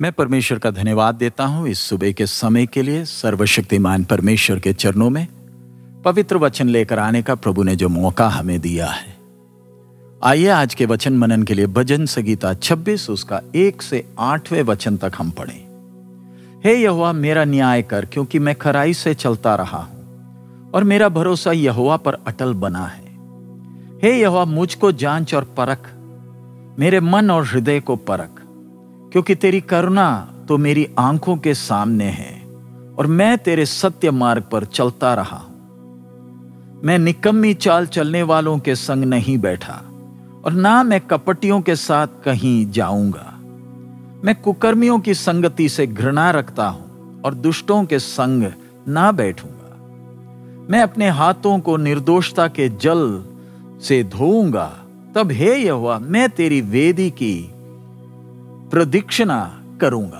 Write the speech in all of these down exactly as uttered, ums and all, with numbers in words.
मैं परमेश्वर का धन्यवाद देता हूं इस सुबह के समय के लिए। सर्वशक्तिमान परमेश्वर के चरणों में पवित्र वचन लेकर आने का प्रभु ने जो मौका हमें दिया है। आइए आज के वचन मनन के लिए भजन संगीता छब्बीस उसका एक से आठवें वचन तक हम पढ़ें। हे यहोवा मेरा न्याय कर, क्योंकि मैं खराई से चलता रहा हूं और मेरा भरोसा यहोवा पर अटल बना है। हे यहोवा मुझको जांच और परख, मेरे मन और हृदय को परख, क्योंकि तेरी करुणा तो मेरी आंखों के सामने है और मैं तेरे सत्य मार्ग पर चलता रहा हूं। मैं निकम्मी चाल चलने वालों के संग नहीं बैठा और ना मैं कपटियों के साथ कहीं जाऊंगा। मैं कुकर्मियों की संगति से घृणा रखता हूं और दुष्टों के संग ना बैठूंगा। मैं अपने हाथों को निर्दोषता के जल से धोऊंगा। तब हे यहोवा मैं तेरी वेदी की प्रदक्षिणा करूंगा,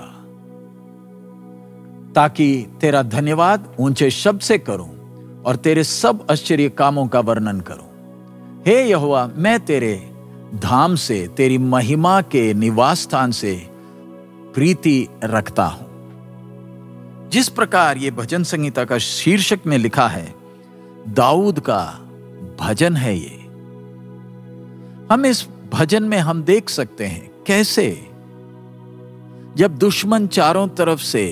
ताकि तेरा धन्यवाद ऊंचे शब्द से करूं और तेरे सब आश्चर्य कामों का वर्णन करूं। हे यहोवा मैं तेरे धाम से, तेरी महिमा के निवास स्थान से प्रीति रखता हूं। जिस प्रकार ये भजन संगीता का शीर्षक में लिखा है, दाऊद का भजन है ये। हम इस भजन में हम देख सकते हैं कैसे जब दुश्मन चारों तरफ से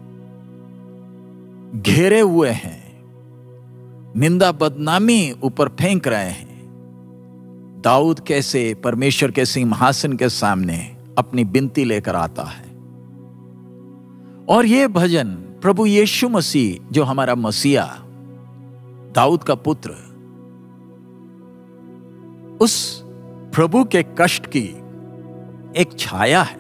घेरे हुए हैं, निंदा बदनामी ऊपर फेंक रहे हैं, दाऊद कैसे परमेश्वर के सिंहासन के सामने अपनी विनती लेकर आता है। और यह भजन प्रभु यीशु मसीह जो हमारा मसीहा, दाऊद का पुत्र, उस प्रभु के कष्ट की एक छाया है।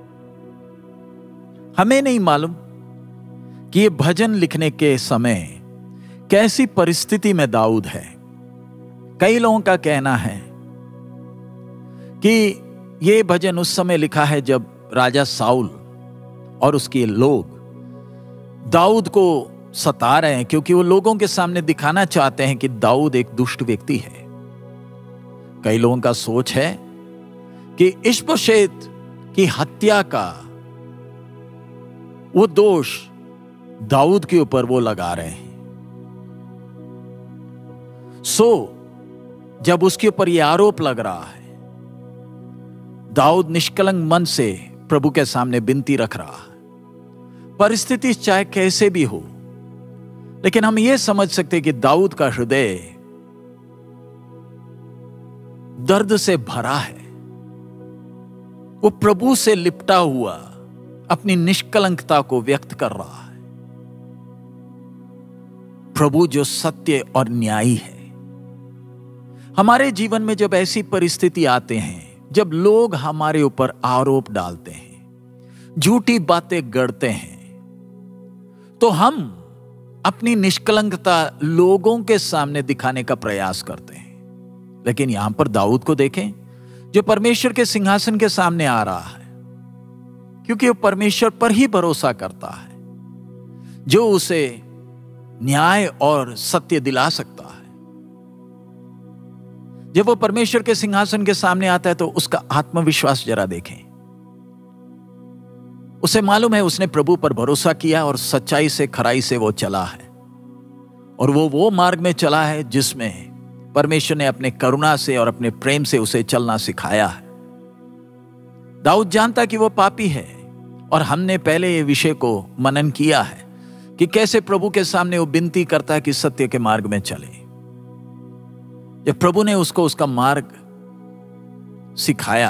हमें नहीं मालूम कि यह भजन लिखने के समय कैसी परिस्थिति में दाऊद है। कई लोगों का कहना है कि यह भजन उस समय लिखा है जब राजा साउल और उसके लोग दाऊद को सता रहे हैं, क्योंकि वो लोगों के सामने दिखाना चाहते हैं कि दाऊद एक दुष्ट व्यक्ति है। कई लोगों का सोच है कि इश्बोशेत की हत्या का वो दोष दाऊद के ऊपर वो लगा रहे हैं। सो जब उसके ऊपर ये आरोप लग रहा है, दाऊद निष्कलंक मन से प्रभु के सामने विनती रख रहा है। परिस्थिति चाहे कैसे भी हो, लेकिन हम ये समझ सकते हैं कि दाऊद का हृदय दर्द से भरा है। वो प्रभु से लिपटा हुआ अपनी निष्कलंकता को व्यक्त कर रहा है। प्रभु जो सत्य और न्यायी है। हमारे जीवन में जब ऐसी परिस्थिति आते हैं, जब लोग हमारे ऊपर आरोप डालते हैं, झूठी बातें गढ़ते हैं, तो हम अपनी निष्कलंकता लोगों के सामने दिखाने का प्रयास करते हैं। लेकिन यहां पर दाऊद को देखें जो परमेश्वर के सिंहासन के सामने आ रहा है, क्योंकि वो परमेश्वर पर ही भरोसा करता है जो उसे न्याय और सत्य दिला सकता है। जब वो परमेश्वर के सिंहासन के सामने आता है तो उसका आत्मविश्वास जरा देखें। उसे मालूम है उसने प्रभु पर भरोसा किया और सच्चाई से, खराई से वो चला है, और वो वो मार्ग में चला है जिसमें परमेश्वर ने अपने करुणा से और अपने प्रेम से उसे चलना सिखाया है। दाऊद जानता कि वो पापी है, और हमने पहले ये विषय को मनन किया है कि कैसे प्रभु के सामने वो विनती करता है कि सत्य के मार्ग में चले। जब प्रभु ने उसको उसका मार्ग सिखाया,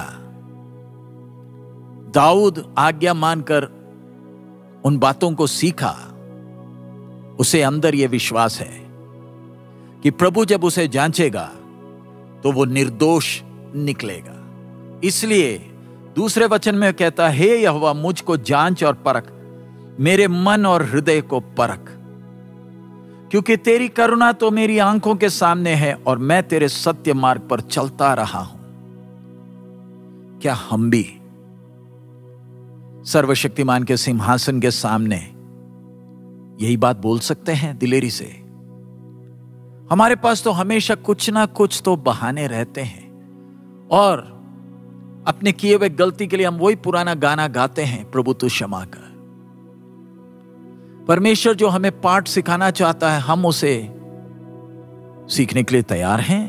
दाऊद आज्ञा मानकर उन बातों को सीखा। उसे अंदर यह विश्वास है कि प्रभु जब उसे जांचेगा तो वो निर्दोष निकलेगा। इसलिए दूसरे वचन में कहता है, हे यहोवा मुझको जांच और परख, मेरे मन और हृदय को परख, क्योंकि तेरी करुणा तो मेरी आंखों के सामने है और मैं तेरे सत्य मार्ग पर चलता रहा हूं। क्या हम भी सर्वशक्तिमान के सिंहासन के सामने यही बात बोल सकते हैं दिलेरी से? हमारे पास तो हमेशा कुछ ना कुछ तो बहाने रहते हैं, और अपने किए हुए गलती के लिए हम वही पुराना गाना गाते हैं, प्रभु तू क्षमा कर। परमेश्वर जो हमें पाठ सिखाना चाहता है, हम उसे सीखने के लिए तैयार हैं,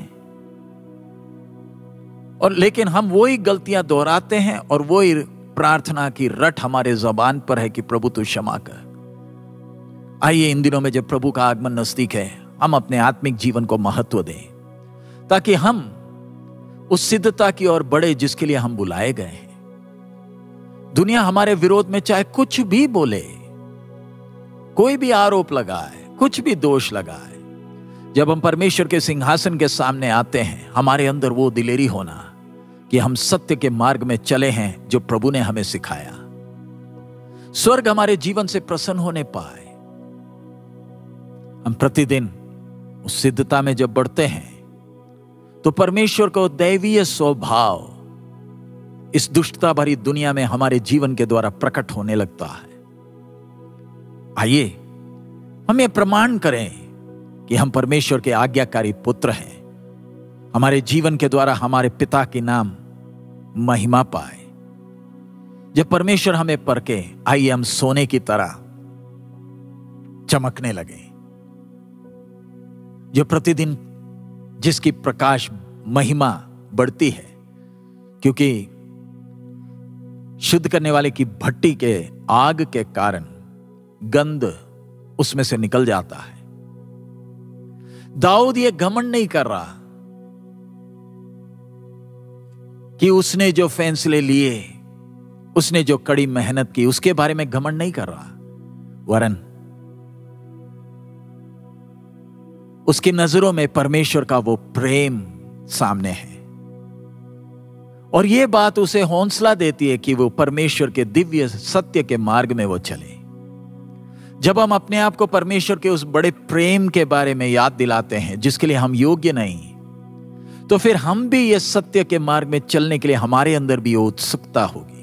और लेकिन हम वही गलतियां दोहराते हैं और वही प्रार्थना की रट हमारे जबान पर है कि प्रभु तू क्षमा कर। आइए इन दिनों में जब प्रभु का आगमन नजदीक है, हम अपने आत्मिक जीवन को महत्व दें, ताकि हम उस सिद्धता की ओर बढ़े जिसके लिए हम बुलाए गए हैं। दुनिया हमारे विरोध में चाहे कुछ भी बोले, कोई भी आरोप लगाए, कुछ भी दोष लगाए, जब हम परमेश्वर के सिंहासन के सामने आते हैं, हमारे अंदर वो दिलेरी होना कि हम सत्य के मार्ग में चले हैं जो प्रभु ने हमें सिखाया। स्वर्ग हमारे जीवन से प्रसन्न होने पाए। हम प्रतिदिन उस सिद्धता में जब बढ़ते हैं तो परमेश्वर को दैवीय स्वभाव इस दुष्टता भरी दुनिया में हमारे जीवन के द्वारा प्रकट होने लगता है। आइए हम ये प्रमाण करें कि हम परमेश्वर के आज्ञाकारी पुत्र हैं। हमारे जीवन के द्वारा हमारे पिता की नाम महिमा पाए। जब परमेश्वर हमें परखे, आइए हम सोने की तरह चमकने लगे, जो प्रतिदिन जिसकी प्रकाश महिमा बढ़ती है, क्योंकि शुद्ध करने वाले की भट्टी के आग के कारण गंध उसमें से निकल जाता है। दाऊद ये घमंड नहीं कर रहा कि उसने जो फैसले लिए, उसने जो कड़ी मेहनत की, उसके बारे में घमंड नहीं कर रहा, वरन उसकी नजरों में परमेश्वर का वो प्रेम सामने है। और ये बात उसे हौसला देती है कि वो परमेश्वर के दिव्य सत्य के मार्ग में वो चले। जब हम अपने आप को परमेश्वर के उस बड़े प्रेम के बारे में याद दिलाते हैं जिसके लिए हम योग्य नहीं, तो फिर हम भी ये सत्य के मार्ग में चलने के लिए हमारे अंदर भी वो उत्सुकता होगी।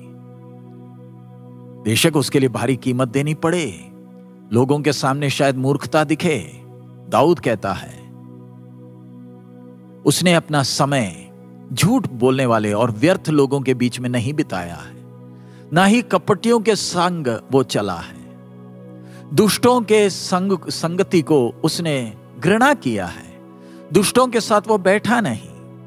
बेशक उसके लिए भारी कीमत देनी पड़े, लोगों के सामने शायद मूर्खता दिखे। दाऊद कहता है, उसने अपना समय झूठ बोलने वाले और व्यर्थ लोगों के बीच में नहीं बिताया है, ना ही कपटियों के संग वो चला है। दुष्टों के संग संगति को उसने घृणा किया है, दुष्टों के साथ वो बैठा नहीं।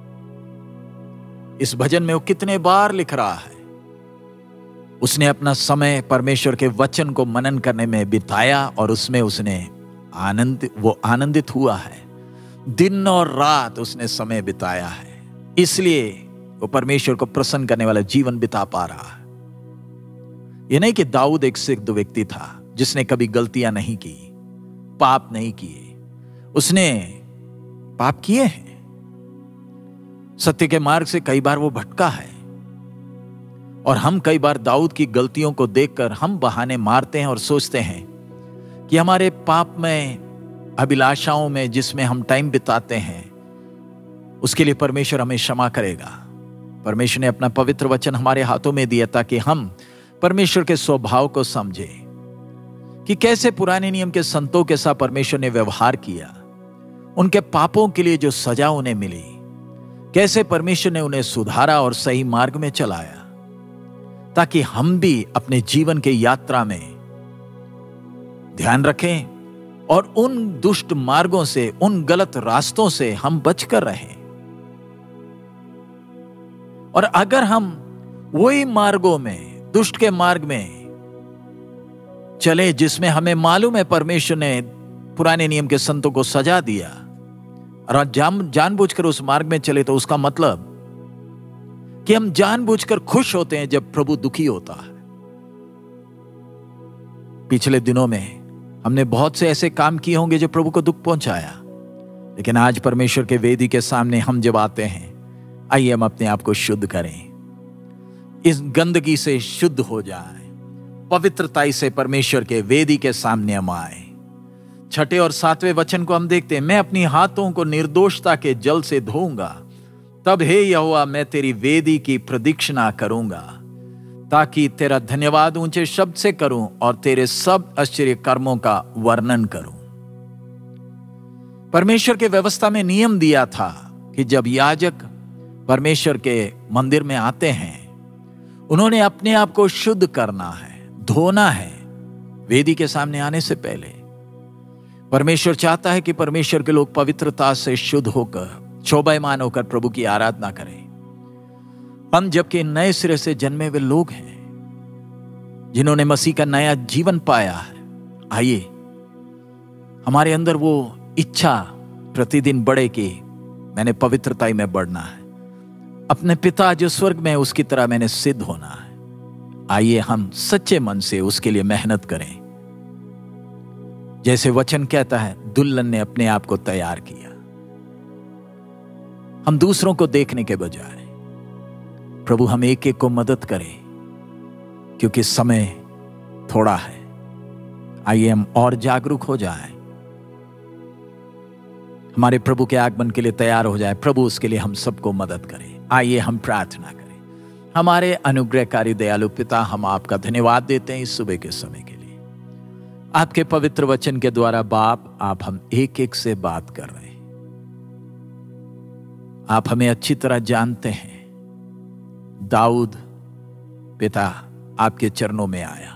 इस भजन में वो कितने बार लिख रहा है, उसने अपना समय परमेश्वर के वचन को मनन करने में बिताया और उसमें उसने आनंद वो आनंदित हुआ है। दिन और रात उसने समय बिताया है, इसलिए वो परमेश्वर को प्रसन्न करने वाला जीवन बिता पा रहा है। यह नहीं कि दाऊद एक सिद्ध व्यक्ति था जिसने कभी गलतियां नहीं की, पाप नहीं किए। उसने पाप किए हैं, सत्य के मार्ग से कई बार वो भटका है, और हम कई बार दाऊद की गलतियों को देखकर हम बहाने मारते हैं और सोचते हैं कि हमारे पाप में, अभिलाषाओं में जिसमें हम टाइम बिताते हैं, उसके लिए परमेश्वर हमें क्षमा करेगा। परमेश्वर ने अपना पवित्र वचन हमारे हाथों में दिया ताकि हम परमेश्वर के स्वभाव को समझें कि कैसे पुराने नियम के संतों के साथ परमेश्वर ने व्यवहार किया, उनके पापों के लिए जो सजा उन्हें मिली, कैसे परमेश्वर ने उन्हें सुधारा और सही मार्ग में चलाया, ताकि हम भी अपने जीवन के यात्रा में ध्यान रखें और उन दुष्ट मार्गों से, उन गलत रास्तों से हम बचकर रहें। और अगर हम वही मार्गों में, दुष्ट के मार्ग में चले जिसमें हमें मालूम है परमेश्वर ने पुराने नियम के संतों को सजा दिया, और जान जानबूझकर उस मार्ग में चले, तो उसका मतलब कि हम जानबूझकर खुश होते हैं जब प्रभु दुखी होता है। पिछले दिनों में हमने बहुत से ऐसे काम किए होंगे जो प्रभु को दुख पहुंचाया, लेकिन आज परमेश्वर के वेदी के सामने हम जब आते हैं, आइए हम अपने आप को शुद्ध करें, इस गंदगी से शुद्ध हो जाए, पवित्रता से परमेश्वर के वेदी के सामने हम आए। छठे और सातवें वचन को हम देखते हैं, मैं अपनी हाथों को निर्दोषता के जल से धोऊंगा, तब हे यहोवा मैं तेरी वेदी की प्रदक्षिणा करूंगा, ताकि तेरा धन्यवाद ऊंचे शब्द से करूं और तेरे सब आश्चर्य कर्मों का वर्णन करूं। परमेश्वर के व्यवस्था में नियम दिया था कि जब याजक परमेश्वर के मंदिर में आते हैं उन्होंने अपने आप को शुद्ध करना है, धोना है वेदी के सामने आने से पहले। परमेश्वर चाहता है कि परमेश्वर के लोग पवित्रता से शुद्ध होकर, शोभायमान होकर प्रभु की आराधना करें। हम जबकि नए सिरे से जन्मे हुए लोग हैं, जिन्होंने मसीह का नया जीवन पाया है, आइए हमारे अंदर वो इच्छा प्रतिदिन बढ़े कि मैंने पवित्रता में बढ़ना है, अपने पिता जो स्वर्ग में है उसकी तरह मैंने सिद्ध होना है। आइए हम सच्चे मन से उसके लिए मेहनत करें। जैसे वचन कहता है, दुल्हन ने अपने आप को तैयार किया। हम दूसरों को देखने के बजाय प्रभु हम एक एक को मदद करें, क्योंकि समय थोड़ा है। आइए हम और जागरूक हो जाएं, हमारे प्रभु के आगमन के लिए तैयार हो जाए। प्रभु उसके लिए हम सबको मदद करें। आइए हम प्रार्थना करें। हमारे अनुग्रहकारी दयालु पिता, हम आपका धन्यवाद देते हैं इस सुबह के समय के लिए। आपके पवित्र वचन के द्वारा बाप, आप हम एक एक से बात कर रहे हैं। आप हमें अच्छी तरह जानते हैं। दाऊद पिता आपके चरणों में आया,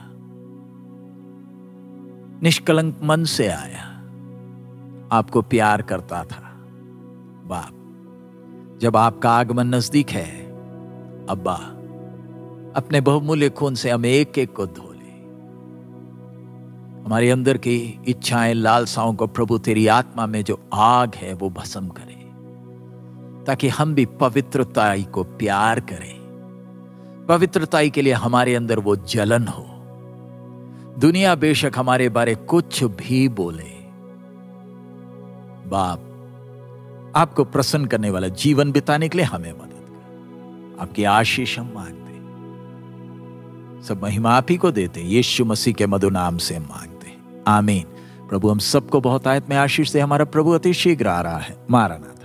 निष्कलंक मन से आया, आपको प्यार करता था। बाप, जब आपका आगमन नजदीक है, अब्बा अपने बहुमूल्य खून से हम एक एक को धो ले। हमारे अंदर की इच्छाएं, लालसाओं को प्रभु तेरी आत्मा में जो आग है वो भस्म करे, ताकि हम भी पवित्रताई को प्यार करें। पवित्रताई के लिए हमारे अंदर वो जलन हो। दुनिया बेशक हमारे बारे कुछ भी बोले, बाप आपको प्रसन्न करने वाला जीवन बिताने के लिए हमें मदद कर। आपकी आशीष हम मांगते, सब महिमा आप ही को देते, यीशु मसीह के मधुर नाम से मांगते, आमीन। प्रभु हम सबको बहुत आयत में आशीष से। हमारा प्रभु अति शीघ्र आ रहा है। मारा